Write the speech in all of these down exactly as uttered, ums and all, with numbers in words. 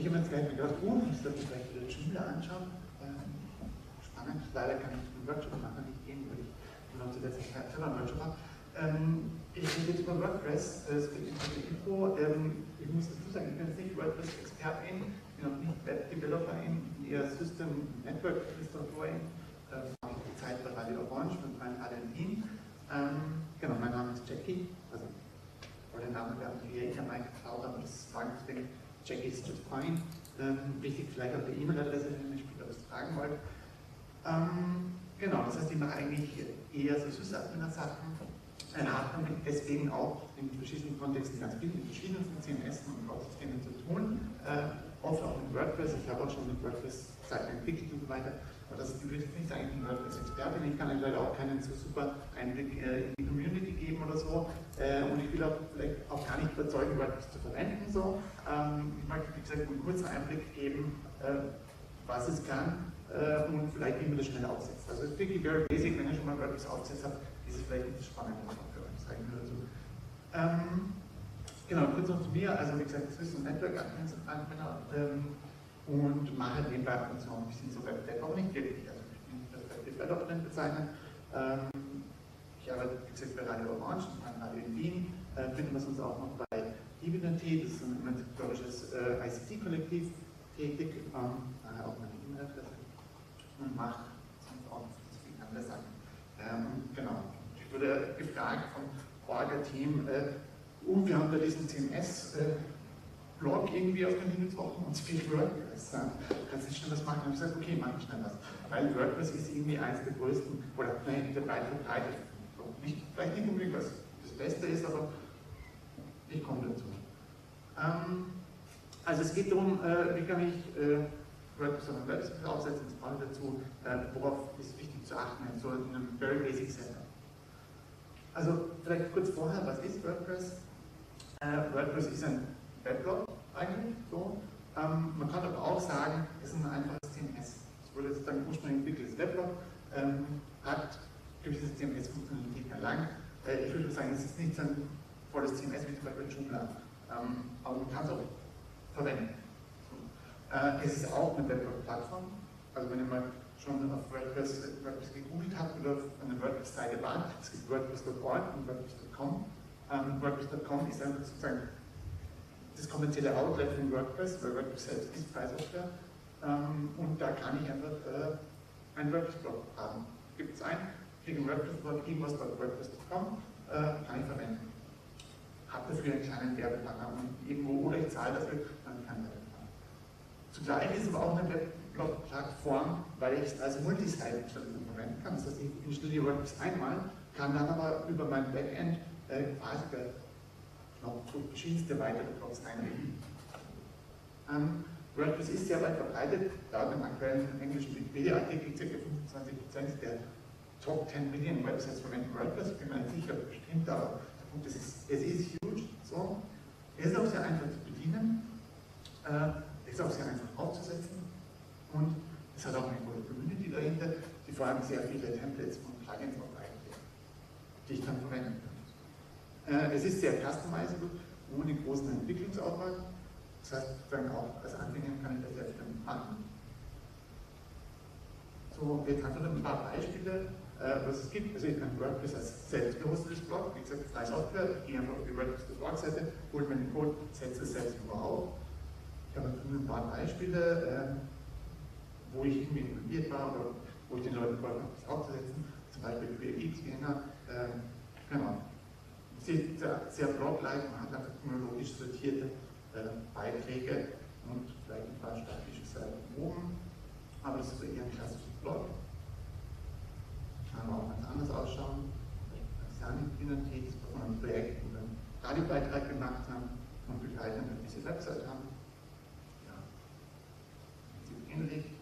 Ich habe mir jetzt gleich gedacht, uh, ich sollte vielleicht wieder Joomla anschauen. Ähm, spannend, leider kann ich den Workshop nachher nicht gehen, weil ich noch zusätzlich selber einen Workshop habe. Ähm, ich rede jetzt über WordPress, das ist die Intro. Ähm, ich muss dazu sagen, ich bin jetzt nicht WordPress-Expertin, ich bin auch nicht Web-Developerin, ich bin eher System-Network-Administratorin. Äh, mache ich die Zeit bei Radio Orange mit meinem A D in Wien. Ähm, genau, mein Name ist Jackie. Also, vor den Namen werden wir eher Mike geklaut, aber das sagen deswegen. Jackie ist just fine. Ähm, wichtig vielleicht auch die E-Mail-Adresse, wenn ihr später was fragen wollt. Ähm, genau, das heißt, ich mache eigentlich eher so Sys-Admin-Sachen. Äh, hat damit deswegen auch in verschiedenen Kontexten ganz viel mit verschiedenen C M S und Cloud-Systemen zu tun. Äh, oft auch mit WordPress. Ich habe auch schon mit WordPress Seiten entwickelt und so weiter. Aber das ist übrigens nicht eigentlich ein WordPress-Expertin. Ich kann euch leider auch keinen so super Einblick äh, in die Community geben oder so. Äh, und ich will auch vielleicht auch gar nicht überzeugen, WordPress zu verwenden. So. Ähm, ich möchte, wie gesagt, einen kurzen Einblick geben, äh, was es kann äh, und vielleicht, wie man das schnell aufsetzt. Also es ist wirklich very basic, wenn ihr schon mal WordPress aufgesetzt habt, ist es vielleicht nicht das Spannende für euch, sagen wir dazu. Ähm, genau, kurz noch zu mir. Also wie gesagt, das ist ein Network-Anwender. Ähm, und mache nebenbei ab und zu ein bisschen so Web-Dev, auch nicht wirklich, also ich bin nicht als Web-Developerin bezeichnen. Ähm, ich arbeite, wie gesagt, bei Radio Orange, bei Radio in Wien, äh, finden wir uns auch noch bei Dividend-T, das ist ein emanzipatorisches äh, I C T-Kollektiv tätig, ähm, daher auch meine E-Mail-Adresse und mache sonst auch viele andere Sachen. Ähm, genau, ich wurde gefragt vom Orga-Team, äh, und wir haben da diesen C M S, äh, Blog irgendwie auf den Linux-Wochen und es fehlt WordPress. Kannst du schnell was machen? Und ich gesagt, okay, mach ich schnell was. Weil WordPress ist irgendwie eines der größten, oder nein, der weit verbreitet. Nicht, vielleicht nicht unbedingt, was das Beste ist, aber ich komme dazu. Ähm, also es geht darum, äh, wie kann ich äh, WordPress auf einem Website aufsetzen, das brauche ich dazu, äh, worauf ist wichtig zu achten, so in einem very basic Setup. Also vielleicht kurz vorher, was ist WordPress? Äh, WordPress ist ein Weblog eigentlich, so. Ähm, man kann aber auch sagen, es ist ein einfaches C M S. Es wurde sozusagen ursprünglich entwickeltes Weblog, ähm, hat gewisse C M S-Funktionalitäten erlangt. Äh, ich würde sagen, es ist nicht so ein volles C M S wie zum Beispiel Joomla, ähm, aber man kann es auch verwenden. So. Äh, es ist auch eine Weblog-Plattform, also wenn ihr mal schon auf WordPress, WordPress gegoogelt habt oder auf einer WordPress-Seite wart, es gibt WordPress Punkt org und WordPress Punkt com. Ähm, WordPress Punkt com ist einfach sozusagen das kommerzielle Outlet von WordPress, weil WordPress selbst ist Freisoftware, ähm, und da kann ich einfach äh, einen WordPress-Blog haben. Gibt es einen, kriege einen WordPress-Blog, irgendwas bei WordPress Punkt com, äh, kann ich verwenden. Habe dafür einen kleinen Werbepartner irgendwo oder ich zahle dafür, dann kann ich Werbepartner. Zugleich ist es aber auch eine Weblog-Plattform, weil ich es als Multisite-Installation verwenden kann. Das heißt, ich installiere WordPress einmal, kann dann aber über mein Backend äh, quasi noch verschiedenste weitere Blogs einrichten. Ähm, WordPress ist sehr weit verbreitet, laut dem aktuellen englischen Wikipedia-Artikel ca. fünfundzwanzig Prozent der Top zehn Millionen Websites verwenden WordPress, ich bin mir nicht sicher, bestimmt, aber der Punkt ist, es ist huge. So. Es ist auch sehr einfach zu bedienen, äh, es ist auch sehr einfach aufzusetzen und es hat auch eine gute Community dahinter, die vor allem sehr viele Templates und Plugins auch eigentlich, die ich dann verwenden kann. Es ist sehr customizable, ohne großen Entwicklungsaufwand. Das heißt, dann auch als Anfänger kann ich das selbst machen. So, jetzt einfach ein paar Beispiele, was es gibt. Also ich kann WordPress als selbst gehostetes Blog, wie gesagt, freie Software. Ich gehe einfach auf die WordPress Blog-Seite, hole mir den Code, setze es selbst auf. Ich habe ein paar Beispiele, wo ich irgendwie involviert war oder wo ich den Leuten geholfen habe, das aufzusetzen. Zum Beispiel QueryX-Scanner. Genau. Sehr, sehr blog-like, man hat einfach chronologisch sortierte äh, Beiträge und vielleicht ein paar statische Seiten oben, aber das ist eher ein klassisches Blog. Kann aber auch ganz anders ausschauen. Sani-Identität, das wir von einem Projekt oder einen Radiobeitrag gemacht haben und begleitend auf diese Website haben. Ja, ähnlich.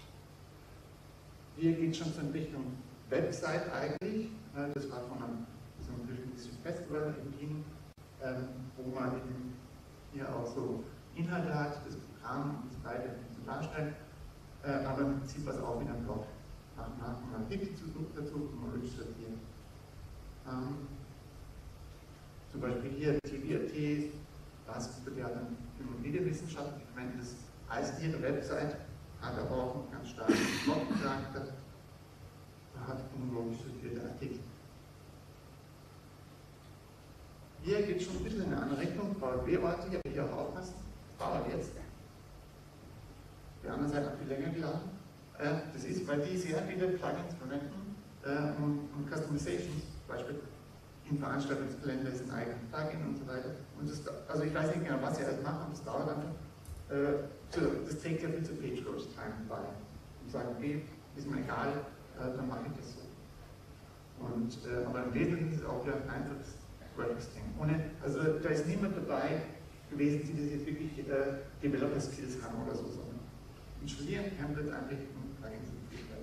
Hier geht es schon so in Richtung Website eigentlich. Das war von einem so ein bestimmtes Festival in Wien, ähm, wo man eben hier auch so Inhalte hat, das Programm und so weiter zu darstellen, äh, aber im Prinzip was auch wieder ein Blog. Nach und nach mal Artikel dazu und mal sortieren. Ähm, zum Beispiel hier T V R T, das wird ja dann Medienwissenschaft, ich verwende das heißt ihre Website, hat aber auch einen ganz starken Blog-Charakter, hat chronologisch sortierte Artikel. Hier geht es schon ein bisschen in eine andere Richtung, VLB-Orte, hier habe ich auch aufpassen, dauert jetzt. Die andere Seite hat viel länger geladen. Das ist, weil die sehr viele Plugins verwenden und Customizations, zum Beispiel im Veranstaltungskalender ist ein eigenes Plugin und so weiter. Und das, also ich weiß nicht genau, was sie alles machen, und das dauert einfach. Äh, das trägt ja viel zu Page Growth Time bei. Und sagen, okay, ist mir egal, äh, dann mache ich das so. Und, äh, aber im Wesentlichen ist es auch wieder ein einfaches WordPress-Ding. Ohne, also da ist niemand dabei gewesen, die das jetzt wirklich äh, Developer-Skills haben oder so, sondern installieren, Template einrichten und Plugins entwickeln.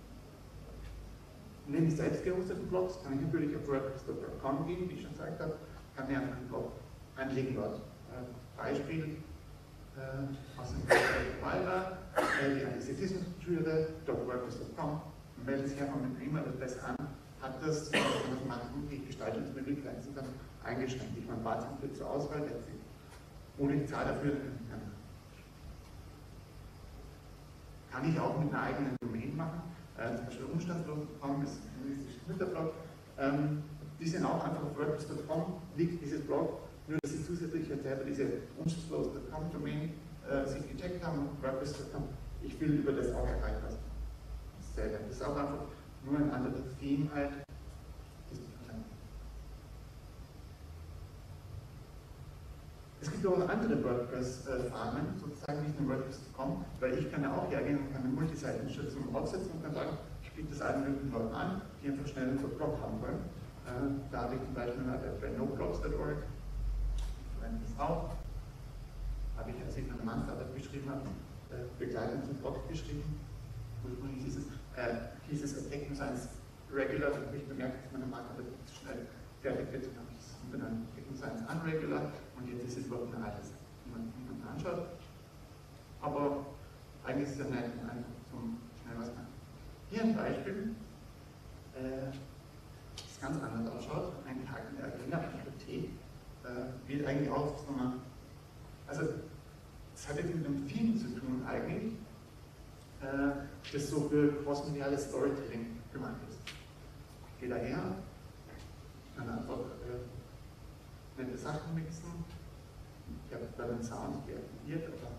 Neben selbst gehosteten Blogs kann ich natürlich auf WordPress Punkt com gehen, wie ich schon gesagt habe, kann mir einfach einen Blog anlegen dort. Äh, Beispiel äh, aus dem Fiverr, äh, die Antisemitismusbroschüre, .wordpress Punkt com, meldet sich einfach mit einer E-Mail-Adresse an, hat das, was man die Gestaltungsmöglichkeiten sind dann eingeschränkt. Ich meine, Badtemplate zur Auswahl, letztlich. Ohne die Zahl dafür kann, kann ich auch mit einer eigenen Domain machen. Äh, zum Beispiel umstandslos Punkt com ist ein feministisches Twitter-Blog. Ähm, die sind auch einfach auf WordPress Punkt com, liegt dieses Blog, nur dass sie zusätzlich jetzt selber diese umstandslos Punkt com Domain äh, sich gecheckt haben und WordPress Punkt com. Ich will über das auch erreichbar sein. Dasselbe. Das ist auch einfach nur ein anderes Theme halt. Es gibt auch andere WordPress-Farmen, sozusagen nicht nur WordPress Punkt com, weil ich kann ja auch hergehen und kann eine Multiseitenstützung aufsetzen und kann sagen, ich biete das allen möglichen Leuten an, die einfach schnell einen Blog haben wollen. Äh, da habe ich zum Beispiel bei noblogs Punkt org, ich verwende das auch, habe ich, als ich meine Masterarbeit geschrieben habe, äh, begleitend zum Blog geschrieben. Ursprünglich hieß es, äh, hieß es Techno Science Regular, da habe ich bemerkt, dass meine Masterarbeit schnell fertig wird, dann habe ich es umbenannt, Techno Science Unregular. Und jetzt ist es überhaupt ein altes, wie man, wie man anschaut. Aber eigentlich ist es ja nett und einfach zum schnell was machen. Hier ein Beispiel, äh, das ganz anders ausschaut. Ein Tag in der Agenda, T, äh, wird eigentlich auch so eine, also das hat jetzt mit einem Theme zu tun eigentlich, äh, das so für crossmediales Storytelling gemacht ist. Ich gehe daher, kann einfach äh, nette Sachen mixen. Ich habe da den Sound deaktiviert, aber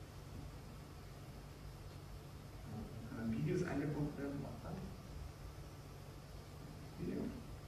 ja, können Videos eingebunden werden, macht das. Video.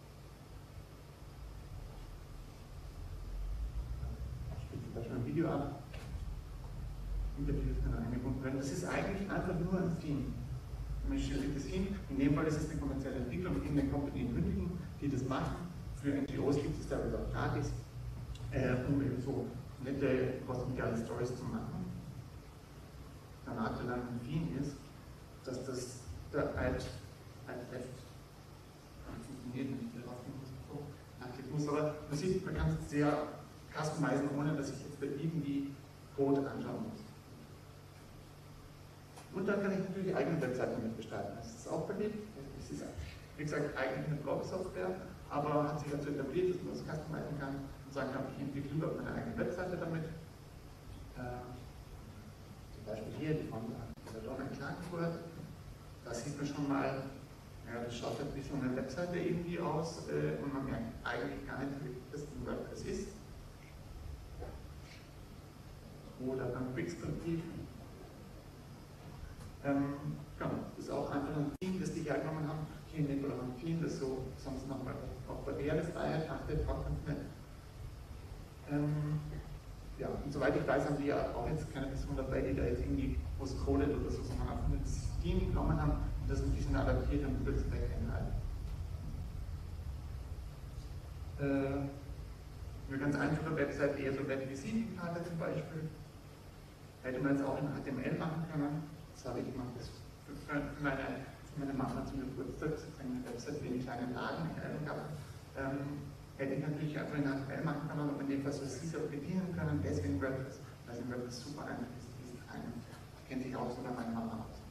Ich spiele zum Beispiel ein Video ab. Interviews können eingebunden werden. Das ist eigentlich einfach nur ein Theme. Man stellt das hin. In dem Fall ist es eine kommerzielle Entwicklung in der Company in München, die das machen. Für N G Os gibt es da auch gratis. Äh, um eben so nette crossmediale Stories zu machen. Der Nachteil an dem Theme ist, dass das der alt, alt left funktioniert, wenn ich hier drauf so nachklicken muss. Aber man sieht, man kann es sehr customizen, ohne dass ich jetzt da irgendwie Code anschauen muss. Und dann kann ich natürlich eigene Webseiten mit gestalten. Das ist auch beliebt. Es ist, wie gesagt, eigentlich eine Blog-Software, aber hat sich dazu etabliert, dass man das customizen kann. Sagen kann, ich entwickle lieber meine eigene Webseite damit. Äh, zum Beispiel hier, die von der Donner in Klagenfurt. Da sieht man schon mal, ja, das schaut ein bisschen eine Webseite irgendwie aus äh, und man merkt eigentlich gar nicht, wie das ein WordPress ist. Oder beim Quickstart-Brief. Ähm, genau, das ist auch einfach ein Theme, das die hergenommen haben. Hier in dem Fall auch ein Theme, das so sonst nochmal auf Barrierefreiheit achtet, auch ganz nett. Ähm, ja, und soweit ich weiß, haben die ja auch jetzt keine Person dabei, die da jetzt irgendwie was codet oder so, sondern einfach das Team genommen haben und das ein bisschen adaptiert haben über das Backend halt. Äh, eine ganz einfache Website, eher so Web-Visitenkarte zum Beispiel. Hätte man jetzt auch in H T M L machen können. Das habe ich gemacht. Das für meine, für meine Mama zum Geburtstag, sozusagen eine Website, die einen kleinen Laden gab. Ähm, hätte ich natürlich einfach in H T M L machen können, aber in dem Fall so C auch bedienen können, deswegen WordPress, weil es in WordPress super einfach ist, diesen kleinen, kennt sich auch sogar meine Mama aus.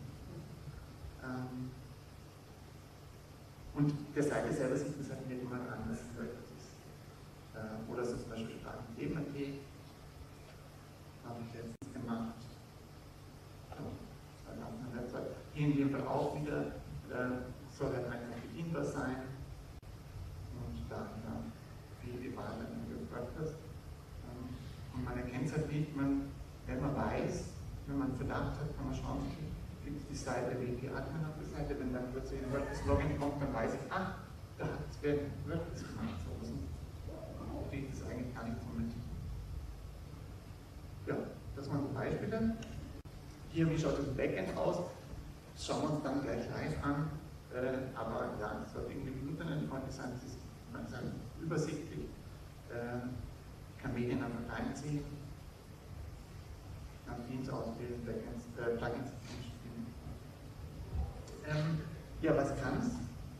Ähm, und der Seite selber sieht das halt nicht immer anders in WordPress ist. Äh, oder so zum Beispiel Fragen Themen.at habe ich letztens gemacht. in dem Fall auch wieder, äh, soll er einfach bedienbar sein. Und dann, ja, wie die Wahl dann über WordPress. Ähm, und man erkennt es halt nicht, man, wenn man weiß, wenn man Verdacht hat, kann man schauen, gibt es die Seite W P Admin auf der Seite, wenn dann plötzlich ein WordPress-Login kommt, dann weiß ich, ach, da hat es wer WordPress gemacht. So kriege ich das eigentlich gar nicht so mit. Ja, das waren so Beispiele. Hier, wie schaut das Backend aus? Das schauen wir uns dann gleich live an. Äh, aber ja, es sollte irgendwie internetfreundlich sein, es ist, man sagt, übersichtlich. Äh, kann Medien einfach reinziehen. Kann Teams auswählen, Backends, äh, Plugins einspielen. Ähm, ja, was kann es?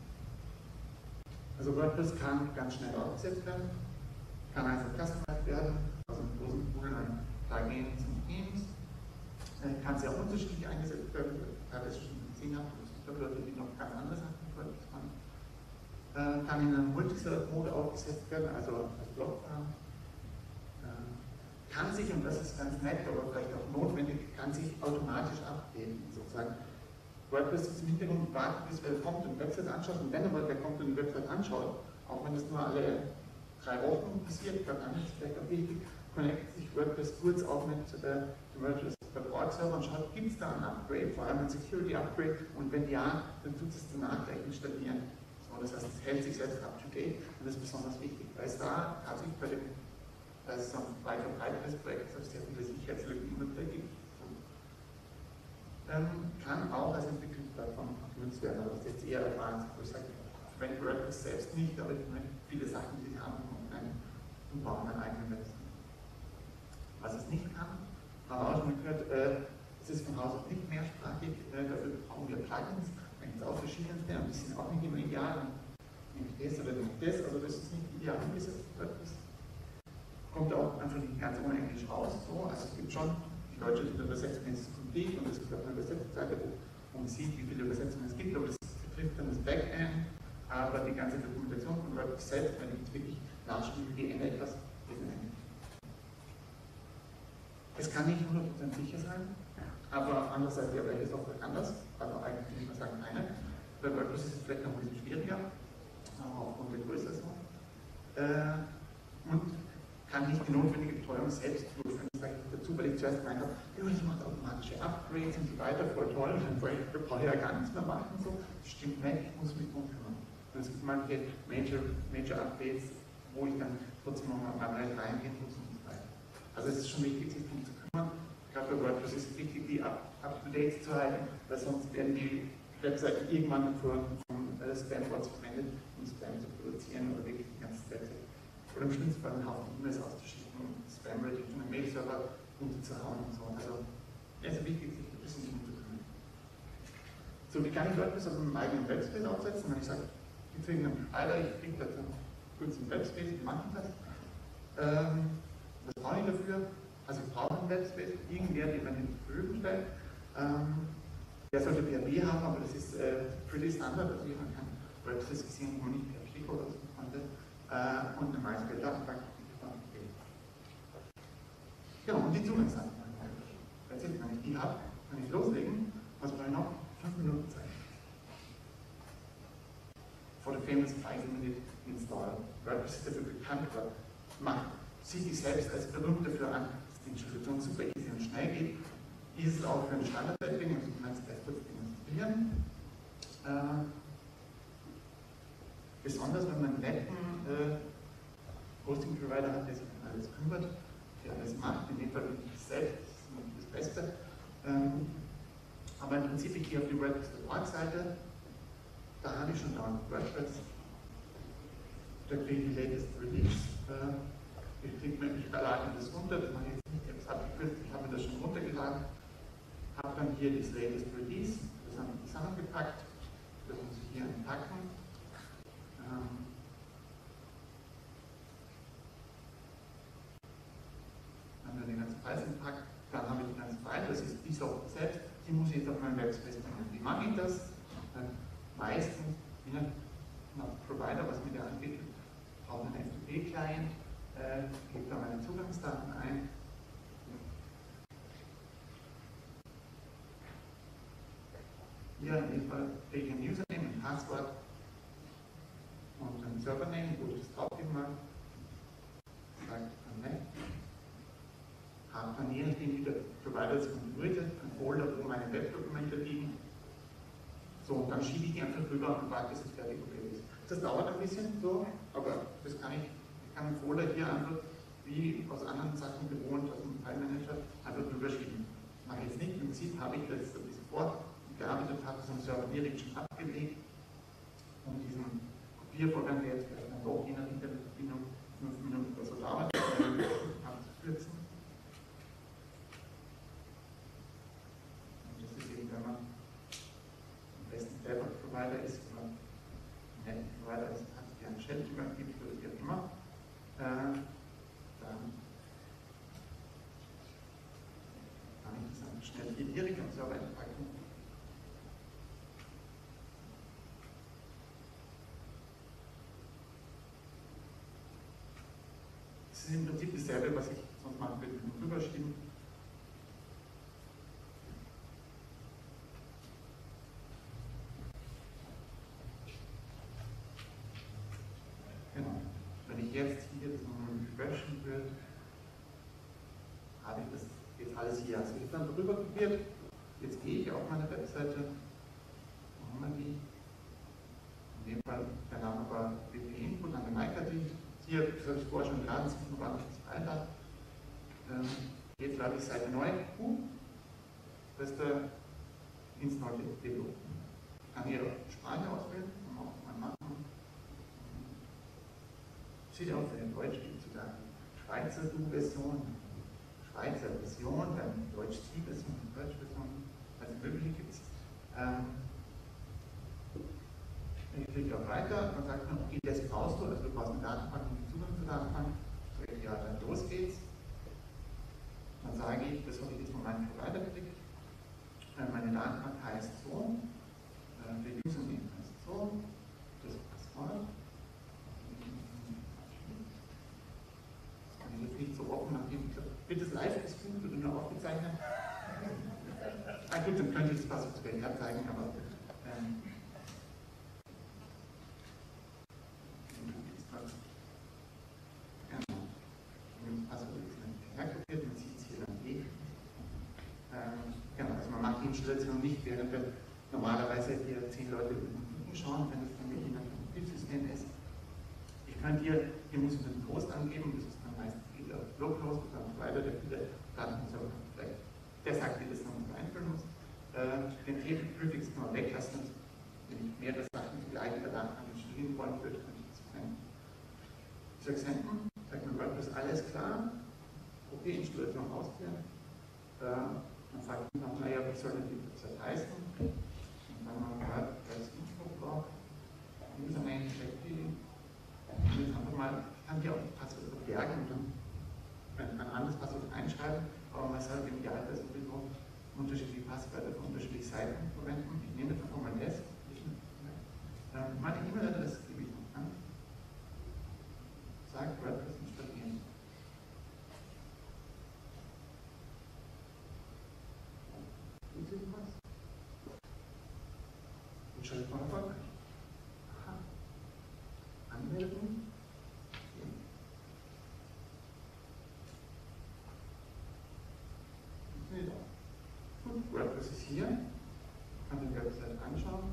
Also WordPress kann ganz schnell aufgesetzt werden, kann einfach customized werden, also einen großen Pool an Plugins und Themes. Äh, kann sehr unterschiedlich eingesetzt werden, teilweise schon gesehen habe, es gibt Leute, die noch ganz andere Sachen mit WordPress machen. Äh, kann in einem Multiserver-Mode aufgesetzt werden, also als Blockfarm. Äh, kann sich, und das ist ganz nett, aber vielleicht auch notwendig, kann sich automatisch updaten, sozusagen. WordPress ist im Hintergrund wartet, bis wer kommt und Website anschaut, und wenn aber wer kommt und eine Website anschaut, auch wenn das nur alle drei Wochen passiert, dann ist es vielleicht auch wichtig, connectet sich WordPress kurz auch mit äh, dem WordPress Support-Server und schaut, gibt es da ein Upgrade, vor allem ein Security-Upgrade, und wenn ja, dann tut es danach gleich installieren. So, das heißt, es hält sich selbst up-to-date, und das ist besonders wichtig, weil es da tatsächlich bei dem, da ist so ein weit verbreitetes Projekt, das sehr viele Sicherheitslücken immer wieder gibt. Ähm, kann auch als Entwicklungsplattform genutzt werden, aber das ist jetzt eher advanced, wo ich sage, wenn WordPress selbst nicht, aber ich meine, viele Sachen, die sie haben, und brauchen einen eigenen Website. Was es nicht kann, haben wir auch schon gehört, äh, es ist von Haus aus nicht mehrsprachig, äh, dafür brauchen wir Plugins, da gibt es auch verschiedenste, und die sind auch nicht immer ideal, nämlich das oder nämlich das, also das ist nicht ideal umgesetzt. WordPress kommt auch einfach nicht ganz ohne Englisch raus, so, also es gibt schon die deutsche Übersetzung ist complete, und es gibt auch eine Übersetzungsseite, wo man sieht, wie viele Übersetzungen es gibt, aber das betrifft dann das Backend, aber die ganze Dokumentation von WordPress selbst, wenn ich jetzt wirklich nachschaue, wie ändert etwas, ist ein Ende. Es kann nicht hundert Prozent sicher sein, aber andererseits, ja, welche Software kann das? Also eigentlich würde ich mal sagen, keine. Bei WordPress ist es vielleicht noch ein bisschen schwieriger, aufgrund der Größe. Äh, und kann nicht die notwendige Betreuung selbst durchführen. Das sage ich dazu, weil ich zuerst gemeint habe, ja, das macht automatische Upgrades und so weiter, voll toll, dann brauche ich ja gar nichts mehr machen. So. Das stimmt nicht, ich muss mich drum kümmern. Und es gibt manche Major, Major Updates, wo ich dann trotzdem noch mal manuell reingehen muss und so weiter. Also es ist schon wichtig, sich darum zu kümmern. Gerade bei WordPress ist es wichtig, die up-to-date zu halten, weil sonst werden die Webseiten irgendwann von, von äh, Spam-Bots verwendet, um Spam zu produzieren oder wirklich die ganze Website. Oder im schlimmsten Fall einen Haufen E-Mails auszuschicken und Spam-Rating von einem Mail-Server runterzuhauen und so. Also es ist wichtig, sich ein bisschen drum zu kümmern. So, wie kann ich WordPress auf einem eigenen Webspace aufsetzen? Wenn ich sage, ich kriege einen Provider, ich kriege dazu kurz einen Webspace, wie mache ich das? Ähm, was brauche ich dafür? Also ich brauche einen Webspace, irgendwer, den man in die Verfügung stellt. Ähm, der sollte P H P haben, aber das ist äh, pretty standard, also man kann WordPress gesehen, wo man nicht P H P oder so konnte. Uh, und eine MySQL-Datenbank. Ja, und die Zugangsdaten. Wenn ich die habe, kann ich loslegen. Was brauche ich noch? Fünf Minuten Zeit. For the famous five minute install. WordPress ist dafür bekannt, aber macht sieht sich selbst als berühmt dafür an, dass die Installation super easy und schnell geht. Ist es auch für ein Standard-Setting, also du kannst gleich kurz demonstrieren. Uh, Besonders wenn man einen netten äh, Hosting-Provider hat, der sich um alles kümmert, der alles macht, in dem Fall bin ich selbst, das ist das Beste. Ähm, aber im Prinzip, ich gehe auf die WordPress-Seite, da habe ich schon dauernd WordPress, da kriege ich die latest Release, äh, ich kriege mir, ich lade mir das runter, das mache ich jetzt nicht, ich habe es abgekürzt, ich habe mir das schon runtergeladen, habe dann hier das latest Release, das haben wir zusammengepackt, das muss ich hier entpacken. Ähm, dann haben wir den ganzen Preis entpackt, dann haben wir die ganze File, das ist die Software selbst, die muss ich jetzt auf meinen Webspace bringen. Wie mache ich das? Äh, meistens, je nach Provider, was mir da anbietet, brauche einen F T P-Client, äh, gebe da meine Zugangsdaten ein. hier in dem Fall kriege ich ein Username, ein Passwort und ein Servername, wo ich das draufgeben mag. Sage Connect. Habe dann je nachdem, wie der Provider das konfiguriert hat, ein Folder, wo meine Webdokumente liegen. So, und dann schiebe ich die einfach rüber und warte, bis es fertig ist. Das dauert ein bisschen so, aber das kann ich, ich kann einen Folder hier einfach, wie aus anderen Sachen gewohnt, aus dem File Manager, einfach drüber schieben. Mache ich jetzt nicht, im Prinzip habe ich das ein bisschen vorgearbeitet, habe das am Server direkt schon abgelegt und diesen Kopiervorgang, der jetzt vielleicht dann doch je nach Internetverbindung fünf Minuten oder so dauert, abzukürzen. Und das ist eben, wenn man am besten selber Provider ist, oder ein Provider ist, hat sich einen Shell übergibt oder wie auch immer, äh, dann kann ich das einfach schnell hier direkt am Server entpacken. Das ist im Prinzip dasselbe, was ich sonst machen würde, mit dem Rüberschieben. Genau. Wenn ich jetzt hier das nochmal refreshen würde, habe ich das jetzt alles hier. Also ich habe dann drüber kopiert. Jetzt gehe ich auf meine Webseite. Wo haben wir die? In dem Fall der Name war W P Input an der MyCarty. Hier, das habe ich vorher schon geladen, das ist noch nicht das Alter. Ähm, jetzt lade ich Seite neu. Uh, das ist der Install Demo. Ich kann hier Sprache auswählen, kann man auch mal machen. Sieht aus wie in Deutsch, gibt es sogar Schweizer Du-Version, Schweizer Version, dann Deutsch-T-Version, Deutsch-Version, also mögliche gibt es. Ähm, ich klicke auf Weiter, dann sagt man, okay, das brauchst du, also du brauchst eine Datenbank und den Zugang zur Datenbank. Sag ich, ja, dann los geht's. Dann sage ich, das habe ich jetzt von meinem Provider geklickt. Meine Datenbank heißt so, der Username heißt so, das Passwort. Das kann ich jetzt nicht so offen nachdem ich glaube, wird das live gestreamt oder nur aufgezeichnet? Ah gut, dann könnte ich das Passwort sogar nicht zeigen, aber ähm, Installation nicht, während wir normalerweise hier zehn Leute schauen, wenn das dann mit Ihnen ein Betriebssystem ist. Ich kann hier, hier muss ich den Host angeben, das ist dann meistens wieder Localhost oder ein Provider, der viele Daten vielleicht, der sagt, wie das dann einfüllen muss. Äh, den Prefix kann man weglassen, wenn ich mehrere Sachen zugleich in der Datenbank installieren wollen würde, kann ich das verwenden. Ich sage senden, sagt mir WordPress, alles klar, okay, Installation ausführen. Äh, Dann sagt man, naja, wie soll denn die Website heißen? Und dann haben wir gehört, als Info-Blog, Username, Check-Dealing. Und jetzt einfach mal, ich kann hier auch das Passwort verbergen und dann ein anderes Passwort einschreiben, aber man soll im Idealfall sowieso unterschiedliche Passwörter für unterschiedliche Seiten verwenden. Ich nehme einfach mal das. Meine E-Mail-Adresse gebe ich noch an. Sagt WordPress installieren. Und schon mal erfolgreich. Aha. Anmelden. Okay. Gut, WordPress ist hier. Ich kann die Website anschauen.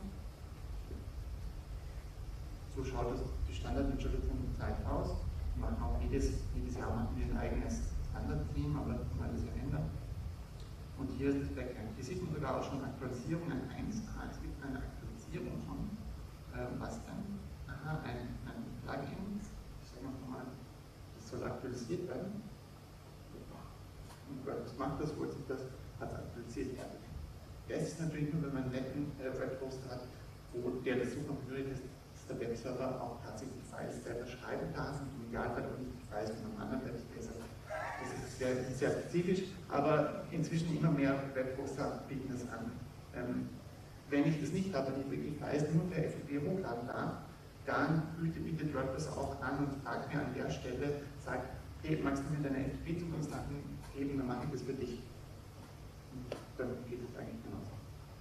So schaut es die Standardinstallation Zeit aus. Wir machen auch jedes, jedes Jahr machen wir ein eigenes Standard-Theme, aber das kann alles ja ändern. Und hier ist das Backend. Hier sieht man sogar auch schon Aktualisierungen eins. Ah, es gibt eine Aktualisierung schon. Ähm, was denn? Aha, ein, ein Plugin. Ich sage mal, das soll aktualisiert werden. Und was macht das? Holt sich das? Hat es aktualisiert werden. Das ist natürlich nur, wenn man einen netten äh, Webhoster hat, wo der das so konfiguriert ist, dass der Webserver auch tatsächlich Files selber schreiben darf und im Idealfall auch nicht die Files von einem anderen Webserver. Das ist sehr, sehr spezifisch, aber inzwischen immer mehr Webhoster bieten es an. Ähm, wenn ich das nicht habe, wenn ich wirklich weiß, nur per F T P hochladen darf, dann bietet WordPress auch an und fragt mir an der Stelle, sagt, hey, magst du mir deine F T P-Zugangsdaten geben, dann mache ich das für dich. Und dann geht es eigentlich genauso.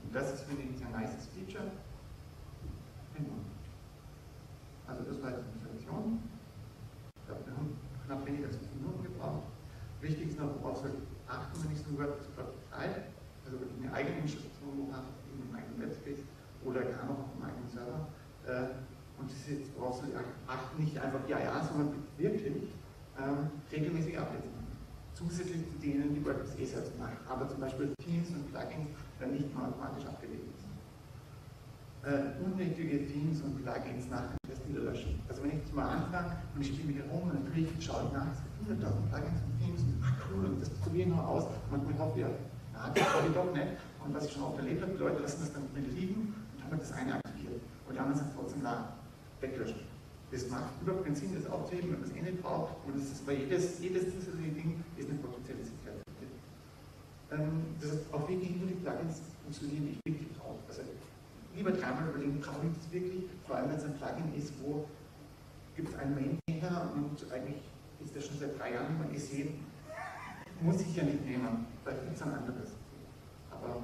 Und das ist, finde ich, ein nices Feature. Genau. Also das war die Präsentation. Ich glaube, wir haben knapp weniger als fünf Minuten gebraucht. Wichtig ist noch, worauf soll ich achten, wenn ich so ein WordPress betreibe. Also wenn ich eine eigene Installation mache, in einem eigenen Webspace oder kann auch auf einem eigenen Server. Und das ist jetzt, worauf soll ich achten, nicht einfach ja, ja, sondern wirklich ähm, regelmäßig Updates machen. Zusätzlich zu denen, die WordPress eh selbst macht. Aber zum Beispiel Themes und Plugins werden nicht mehr automatisch abgelegt. Äh, unnötige Themes und Plugins nach dem Test wieder löschen. Also wenn ich jetzt mal anfange und ich spiele mich herum und natürlich schaue ich nach, es gibt hunderttausend Plugins und Themes und ah cool, und das probiere ich noch aus. Manchmal hoffe ich, ja, das brauche ich doch nicht. Und was ich schon oft erlebt habe, die Leute lassen das dann mit liegen und haben das eine aktiviert. Und die anderen sind trotzdem da weglöschen. Das macht überhaupt keinen Sinn, das aufzuheben, wenn man es eh nicht braucht. Und das ist bei jedes, jedes zusätzliche Ding ist eine potenzielle Sicherheit. Ähm, das heißt, auf welche hin die Plugins funktionieren, die ich wirklich brauche. Also, lieber dreimal überlegen, brauche ich das wirklich? Vor allem, wenn es ein Plugin ist, wo gibt es einen Maintainer und eigentlich ist das schon seit drei Jahren nicht mehr gesehen, muss ich ja nicht nehmen, vielleicht gibt es ein anderes. Aber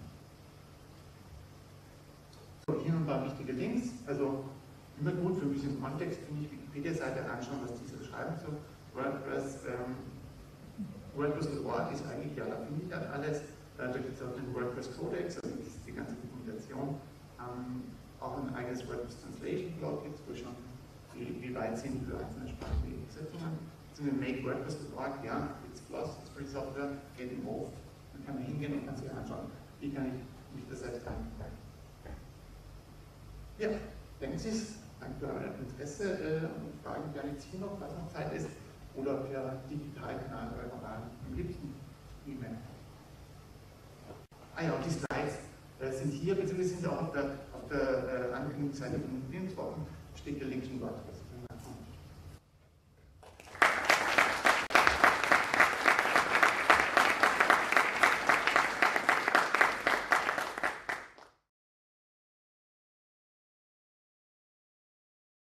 so, hier ein paar wichtige Links. Also immer gut für ein bisschen Kontext, finde ich, Wikipedia-Seite anschauen, was die so schreiben zu WordPress. Ähm, WordPress Punkt org ist eigentlich, ja, da finde ich halt alles. Da gibt es auch den WordPress Codex, also das ist die ganze Dokumentation. Ähm, auch ein eigenes WordPress Translation Blog gibt es, wo schon wie, wie weit sind für einzelne sprachliche Übersetzungen. Zum Make WordPress Punkt org, ja, it's plus, it's free software, geht im Hof. Dann kann man hingehen und kann sich anschauen, wie kann ich mich das selbst einstellen. Ja, denken Sie es, danke für euer Interesse äh, und Fragen gerne jetzt hier noch, was noch Zeit ist, oder per Digitalkanal eurer Wahl, am liebsten E-Mail. Ah ja, und die Slides äh, sind hier, beziehungsweise sind auch auf der, auf der äh, Ankündigungsseite von den Linkswochen, steht der Link zum WordPress.